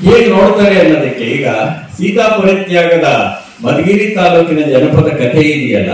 ಹೇಗೆ ನೋಡ್ತಾರೆ ಅನ್ನೋದಕ್ಕೆ ಈಗ ಸೀತಾ ಪರಿತ್ಯಾಗದ ಮಧುಗಿರಿ ತಾಲೂಕಿನ ಜನಪದ ಕಥೆ ಇದೆಯಲ್ಲ,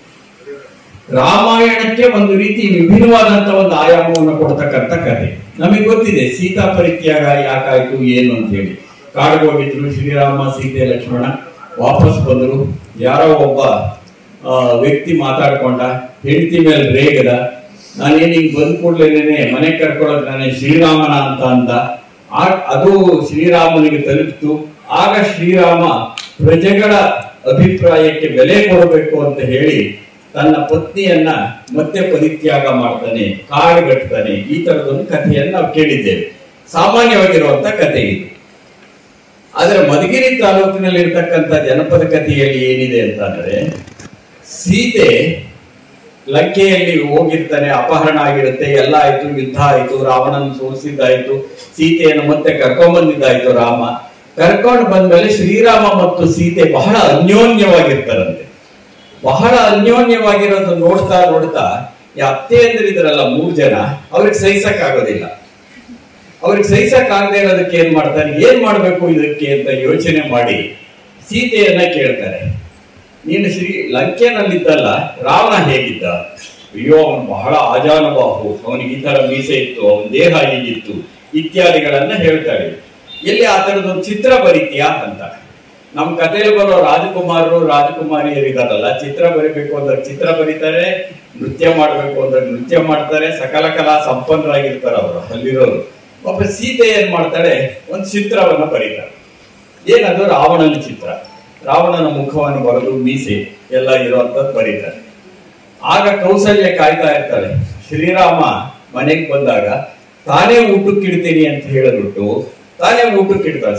ರಾಮಾಯಣಕ್ಕೆ ಒಂದು ರೀತಿ ವಿಭಿನ್ನವಾದಂತ ಒಂದು ಆಯಾಮವನ್ನು ಕೊಡ್ತಕ್ಕಂಥ ಕಥೆ. ನಮಗೆ ಗೊತ್ತಿದೆ ಸೀತಾ ಪರಿತ್ಯಾಗ ಯಾಕಾಯ್ತು ಏನು ಅಂತ ಹೇಳಿ. ಕಾಡ್ಗೋಗಿದ್ರು ಶ್ರೀರಾಮ ಸೀತೆ ಲಕ್ಷ್ಮಣ, ವಾಪಸ್ ಬಂದ್ರು. ಯಾರೋ ಒಬ್ಬ ವ್ಯಕ್ತಿ ಮಾತಾಡ್ಕೊಂಡ, ಹೆಂಡತಿ ಮೇಲೆ ರೇಗದ, ನಾನೇನು ಹಿಂಗ್ ಬಂದ್ ಕೂಡ್ಲೇನೆ ಮನೆ ಕರ್ಕೊಳ್ಳೋದು ನಾನೇ ಶ್ರೀರಾಮನ ಅಂತ ಅಂದ. ಅದು ಶ್ರೀರಾಮನಿಗೆ ತಲುಪಿತು. ಆಗ ಶ್ರೀರಾಮ ಪ್ರಜೆಗಳ ಅಭಿಪ್ರಾಯಕ್ಕೆ ಬೆಲೆ ಕೊಡಬೇಕು ಅಂತ ಹೇಳಿ ತನ್ನ ಪತ್ನಿಯನ್ನ ಮತ್ತೆ ಪರಿತ್ಯಾಗ ಮಾಡ್ತಾನೆ, ಕಾಡುಗಟ್ತಾನೆ. ಈ ತರದೊಂದು ಕಥೆಯನ್ನು ನಾವು ಕೇಳಿದ್ದೇವೆ, ಸಾಮಾನ್ಯವಾಗಿರುವಂತ ಕಥೆ ಇದು. ಆದ್ರೆ ಮಧುಗಿರಿ ತಾಲೂಕಿನಲ್ಲಿ ಇರ್ತಕ್ಕಂಥ ಜನಪದ ಕಥೆಯಲ್ಲಿ ಏನಿದೆ ಅಂತಂದ್ರೆ, ಸೀತೆ ಲಂಕೆಯಲ್ಲಿ ಹೋಗಿರ್ತಾನೆ, ಅಪಹರಣ ಆಗಿರುತ್ತೆ, ಎಲ್ಲ ಆಯ್ತು, ಯುದ್ಧ ಆಯ್ತು, ರಾವಣನ ಸೋಲಿಸಿದ್ದಾಯ್ತು, ಸೀತೆಯನ್ನು ಮತ್ತೆ ಕರ್ಕೊಂಡ್ಬಂದಿದ್ದಾಯ್ತು. ರಾಮ ಕರ್ಕೊಂಡು ಬಂದ್ಮೇಲೆ ಶ್ರೀರಾಮ ಮತ್ತು ಸೀತೆ ಬಹಳ ಅನ್ಯೋನ್ಯವಾಗಿರ್ತಾರಂತೆ. ಬಹಳ ಅನ್ಯೋನ್ಯವಾಗಿರೋದು ನೋಡ್ತಾ ನೋಡ್ತಾ ಈ ಅತ್ತೆ ಅಂದ್ರೆ ಇದ್ರಲ್ಲ 3 ಜನ, ಅವ್ರಿಗೆ ಸಹಿಸಕ್ ಆಗೋದಿಲ್ಲ. ಅವ್ರಿಗೆ ಸಹಿಸಕ್ ಆಗದೆ ಇರೋದಕ್ಕೆ ಏನ್ ಮಾಡ್ತಾರೆ, ಏನ್ ಮಾಡ್ಬೇಕು ಇದಕ್ಕೆ ಅಂತ ಯೋಚನೆ ಮಾಡಿ ಸೀತೆಯನ್ನ ಕೇಳ್ತಾರೆ, ನೀನು ಲಂಕೆನಲ್ಲಿದ್ದಲ್ಲ ರಾವಣ ಹೇಗಿದ್ದ? ಅಯ್ಯೋ ಅವನು ಬಹಳ ಆಜಾನುಬಾಹು, ಅವನಿಗೆ ಈ ತರ ಮೀಸೆ ಇತ್ತು, ಅವನ ದೇಹ ಹೀಗಿತ್ತು ಇತ್ಯಾದಿಗಳನ್ನ ಹೇಳ್ತಾಳೆ. ಎಲ್ಲಿ ಆ ತರದೊಂದು ಚಿತ್ರ ಬರೀತೀಯಾ ಅಂತ. ನಮ್ ಕಥೆಯಲ್ಲಿ ಬರೋ ರಾಜಕುಮಾರರು ರಾಜಕುಮಾರಿಯರಿದಾರಲ್ಲ, ಚಿತ್ರ ಬರಿಬೇಕು ಅಂದ್ರೆ ಚಿತ್ರ ಬರೀತಾರೆ, ನೃತ್ಯ ಮಾಡ್ಬೇಕು ಅಂದ್ರೆ ನೃತ್ಯ ಮಾಡ್ತಾರೆ, ಸಕಲ ಕಲಾ ಸಂಪನ್ನರಾಗಿರ್ತಾರೆ ಅವರು ಅಲ್ಲಿರೋರು. ಒಬ್ಬ ಸೀತೆ ಏನ್ ಮಾಡ್ತಾಳೆ, ಒಂದು ಚಿತ್ರವನ್ನ ಬರೀತಾರೆ. ಏನದು? ರಾವಣನ ಚಿತ್ರ. ರಾವಣನ ಮುಖವನ್ನು ಬರೆದು ಮೀಸೆ ಎಲ್ಲ ಇರುವಂತದ್ದು ಬರೀತಾರೆ. ಆಗ ಕೌಸಲ್ಯ ಕಾಯ್ತಾ ಇರ್ತಾಳೆ. ಶ್ರೀರಾಮ ಮನೆಗೆ ಬಂದಾಗ ತಾನೇ ಊಟಕ್ಕಿಡ್ತೀನಿ ಅಂತ ಹೇಳಿಬಿಟ್ಟು ತಾನೇ ಊಟಕ್ಕಿಡ್ತಾಳೆ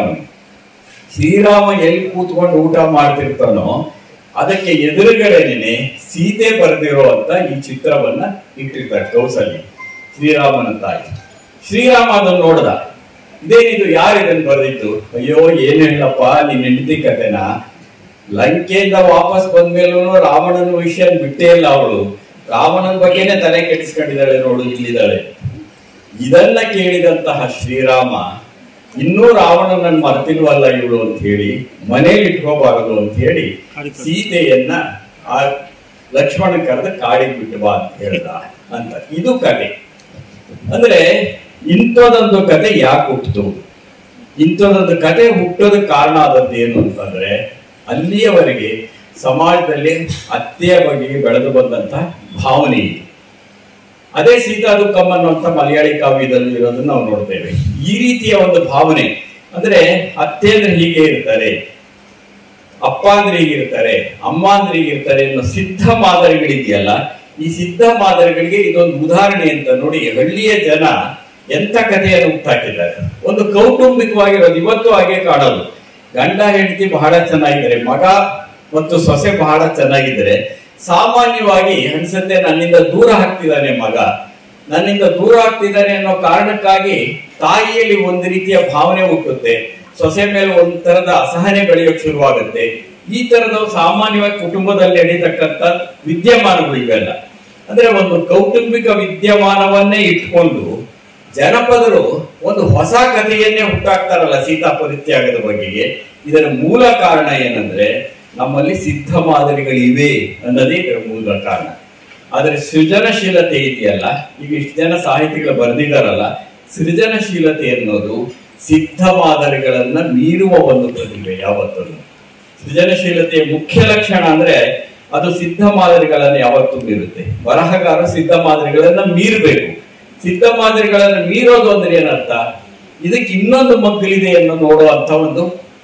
ಶ್ರೀರಾಮ ಎಲ್ಲಿ ಕೂತ್ಕೊಂಡು ಊಟ ಮಾಡ್ತಿರ್ತಾನೋ ಅದಕ್ಕೆ ಎದುರುಗಡೆನೆ ಸೀತೆ ಬರೆದಿರೋ ಅಂತ ಈ ಚಿತ್ರವನ್ನ ಇಟ್ಟಿರ್ತಾರೆ ಕೌಸಲ್ಯ, ಶ್ರೀರಾಮನ ತಾಯಿ. ಶ್ರೀರಾಮ ಅದನ್ನು ನೋಡ್ದ, ಇದೇನಿದು, ಯಾರು ಇದನ್ನು ಬರೆದಿತ್ತು? ಅಯ್ಯೋ ಏನ್ ಹೇಳಪ್ಪ, ನಿನ್ನ ಹೆಂಡತಿ ಕತೆನ. ಲಂಕೆಯಿಂದ ವಾಪಸ್ ಬಂದ್ಮೇಲೂ ರಾವಣನ ವಿಷಯ ಬಿಟ್ಟೇ ಇಲ್ಲ ಅವಳು. ರಾವಣನ ಬಗ್ಗೆನೆ ತಲೆ ಕೆಡಿಸ್ಕೊಂಡಿದ್ದಾಳೆ, ನೋಡು ಇಲ್ಲಿದ್ದಾಳೆ. ಇದನ್ನ ಕೇಳಿದಂತಹ ಶ್ರೀರಾಮ, ಇನ್ನೂ ರಾವಣನನ್ನು ಮರ್ತಿಲ್ವಲ್ಲ ಇವಳು ಅಂತ ಹೇಳಿ ಮನೇಲಿ ಇಟ್ಕೋಬಾರದು ಅಂತ ಹೇಳಿ ಸೀತೆಯನ್ನ ಆ ಲಕ್ಷ್ಮಣ ಕರೆದು ಕಾಡಿಗೆ ಬಿಟ್ಟು ಬಾ ಅಂತ ಹೇಳ್ದ ಅಂತ. ಇದು ಕತೆ. ಅಂದ್ರೆ ಇಂಥದೊಂದು ಕತೆ ಯಾಕೆ ಹುಟ್ಟಿತು? ಇಂಥದೊಂದು ಕತೆ ಹುಟ್ಟೋದಕ್ಕೆ ಕಾರಣ ಆದದ್ದು ಏನು ಅಂತಂದ್ರೆ, ಅಲ್ಲಿಯವರೆಗೆ ಸಮಾಜದಲ್ಲಿ ಅತ್ತೆಯ ಬಗ್ಗೆ ಬೆಳೆದು ಬಂದಂತ ಭಾವನೆ ಇದೆ. ಅದೇ ಸೀತಾ ದುಃಖಂ ಅನ್ನುವಂಥ ಮಲಯಾಳಿ ಕಾವ್ಯದಲ್ಲಿ ಇರೋದನ್ನ ನಾವು ನೋಡ್ತೇವೆ. ಈ ರೀತಿಯ ಒಂದು ಭಾವನೆ ಅಂದ್ರೆ ಅತ್ತೆ ಅಂದ್ರೆ ಹೀಗೆ ಇರ್ತಾರೆ, ಅಪ್ಪ ಅಂದ್ರೆ ಹೀಗಿರ್ತಾರೆ, ಅಮ್ಮ ಅಂದ್ರೆ ಹೀಗಿರ್ತಾರೆ ಅನ್ನೋ ಸಿದ್ಧ ಮಾದರಿಗಳಿದೆಯಲ್ಲ, ಈ ಸಿದ್ಧ ಮಾದರಿಗಳಿಗೆ ಇದೊಂದು ಉದಾಹರಣೆ ಅಂತ ನೋಡಿ ಹಳ್ಳಿಯ ಜನ ಎಂತ ಕಥೆಯನ್ನು ಹುಟ್ಟಾಕಿದ್ದಾರೆ. ಒಂದು ಕೌಟುಂಬಿಕವಾಗಿರೋದು ಇವತ್ತು ಹಾಗೆ ಕಾಣೋದು. ಗಂಡ ಹೆಂಡತಿ ಬಹಳ ಚೆನ್ನಾಗಿದ್ದಾರೆ, ಮಗ ಮತ್ತು ಸೊಸೆ ಬಹಳ ಚೆನ್ನಾಗಿದ್ದಾರೆ. ಸಾಮಾನ್ಯವಾಗಿ ಅನ್ಸುತ್ತೆ ನನ್ನಿಂದ ದೂರ ಆಗ್ತಿದ್ದಾನೆ ಮಗ, ನನ್ನಿಂದ ದೂರ ಆಗ್ತಿದ್ದಾನೆ ಅನ್ನೋ ಕಾರಣಕ್ಕಾಗಿ ತಾಯಿಯಲ್ಲಿ ಒಂದು ರೀತಿಯ ಭಾವನೆ ಹುಟ್ಟುತ್ತೆ, ಸೊಸೆ ಮೇಲೆ ಒಂದ್ ತರದ ಅಸಹನೆ ಬೆಳೆಯೋಕೆ ಶುರುವಾಗುತ್ತೆ. ಈ ತರದ ಸಾಮಾನ್ಯವಾಗಿ ಕುಟುಂಬದಲ್ಲಿ ನಡೀತಕ್ಕಂಥ ವಿದ್ಯಮಾನಗಳು ಇವೆಲ್ಲ. ಅಂದ್ರೆ ಒಂದು ಕೌಟುಂಬಿಕ ವಿದ್ಯಮಾನವನ್ನೇ ಇಟ್ಕೊಂಡು ಜನಪದರು ಒಂದು ಹೊಸ ಕಥೆಯನ್ನೇ ಹುಟ್ಟಾಕ್ತಾರಲ್ಲ ಸೀತಾ ಪರಿತ್ಯಾಗದ ಬಗೆಗೆ. ಇದರ ಮೂಲ ಕಾರಣ ಏನಂದ್ರೆ, ನಮ್ಮಲ್ಲಿ ಸಿದ್ಧ ಮಾದರಿಗಳಿವೆ ಅನ್ನೋದೇ ಇದರ ಮೂಲ ಕಾರಣ. ಆದ್ರೆ ಸೃಜನಶೀಲತೆ ಇದೆಯಲ್ಲ, ಈಗ ಇಷ್ಟು ಜನ ಸಾಹಿತಿಗಳು ಬರೆದಿದ್ದಾರಲ್ಲ, ಸೃಜನಶೀಲತೆ ಅನ್ನೋದು ಸಿದ್ಧ ಮಾದರಿಗಳನ್ನ ಮೀರುವ ಒಂದು ಪ್ರತಿಭೆ. ಯಾವತ್ತೂ ಸೃಜನಶೀಲತೆಯ ಮುಖ್ಯ ಲಕ್ಷಣ ಅಂದ್ರೆ ಅದು ಸಿದ್ಧ ಮಾದರಿಗಳನ್ನ ಯಾವತ್ತೂ ಮೀರುತ್ತೆ. ಬರಹಗಾರ ಸಿದ್ಧ ಮಾದರಿಗಳನ್ನ ಮೀರಬೇಕು. ಸಿದ್ಧ ಮಾದರಿಗಳನ್ನ ಮೀರೋದು ಅಂದ್ರೆ ಏನರ್ಥ, ಇದಕ್ಕೆ ಇನ್ನೊಂದು ಮಗ್ಗಲಿದೆ ಅನ್ನೋ ನೋಡುವಂತ ಒಂದು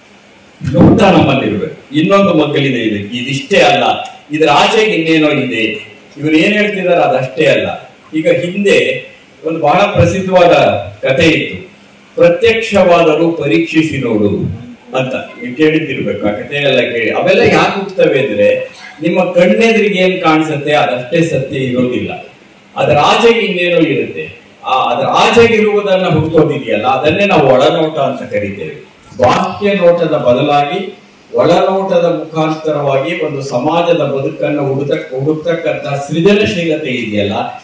ನೋಟ ನಮ್ಮಲ್ಲಿರ್ಬೇಕು. ಇನ್ನೊಂದು ಮಗ್ಗಲಿದೆ ಇದಕ್ಕೆ, ಇದಿಷ್ಟೇ ಅಲ್ಲ, ಇದರ ಆಚೆಗೆ ಇನ್ನೇನೋ ಇದೆ, ಇವ್ರು ಏನ್ ಹೇಳ್ತಿದಾರೆ ಅದಷ್ಟೇ ಅಲ್ಲ. ಈಗ ಹಿಂದೆ ಒಂದು ಬಹಳ ಪ್ರಸಿದ್ಧವಾದ ಕಥೆ ಇತ್ತು, ಪ್ರತ್ಯಕ್ಷವಾದರೂ ಪರೀಕ್ಷಿಸಿ ನೋಡು ಅಂತ. ನೀವು ಕೇಳಿದ್ದಿರ್ಬೇಕು ಆ ಕಥೆ ಎಲ್ಲ ಕೇಳಿ. ಅವೆಲ್ಲ ಯಾಕೆ ಹುಟ್ಟುತ್ತವೆ ಅಂದ್ರೆ, ನಿಮ್ಮ ಕಣ್ಣೆದ್ರಿಗೆ ಏನ್ ಕಾಣಿಸುತ್ತೆ ಅದಷ್ಟೇ ಸತ್ಯ ಇರೋದಿಲ್ಲ, ಅದರ ಆಚೆಗೆ ಇನ್ನೇನೋ ಇರುತ್ತೆ. ಅದರ ಆಚೆಗಿರುವುದನ್ನ ಹುಡುಕೋದಿದೆಯಲ್ಲ, ಅದನ್ನೇ ನಾವು ಒಳನೋಟ ಅಂತ ಕರಿತೇವೆ. ಬಾಹ್ಯ ನೋಟದ ಬದಲಾಗಿ ಒಳನೋಟದ ಮುಖಾಂತರವಾಗಿ ಒಂದು ಸಮಾಜದ ಬದುಕನ್ನು ಹುಡುಕ್ತಕ್ಕಂಥ ಸೃಜನಶೀಲತೆ ಇದೆಯಲ್ಲ,